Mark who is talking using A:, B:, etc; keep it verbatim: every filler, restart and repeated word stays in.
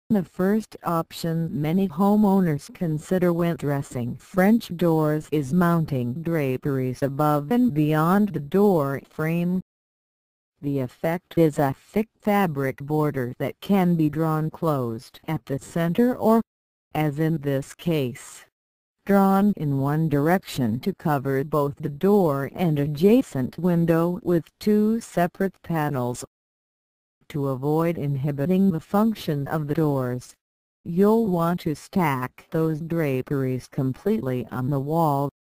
A: The first option many homeowners consider when dressing French doors is mounting draperies above and beyond the door frame. The effect is a thick fabric border that can be drawn closed at the center or, as in this case, drawn in one direction to cover both the door and adjacent window with two separate panels. To avoid inhibiting the function of the doors, you'll want to stack those draperies completely on the wall.